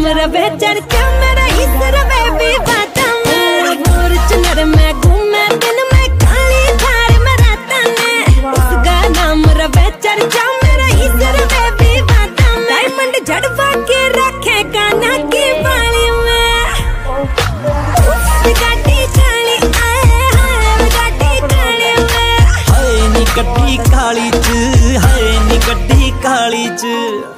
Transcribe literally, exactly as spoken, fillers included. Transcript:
रवे चर्चा मेरा इस रवे भी बाता में फॉर्च्यूनर में घूमे दिन में काली थार में रहता ने उसका नाम रवे चर्चा मेरा इस रवे भी बाता में डायमंड झड़वा के रखे काना की बाली में उस गाड़ी काली आए हाय गाड़ी काली में हाय नी गड्डी काली च हाय नी गड्डी काली च।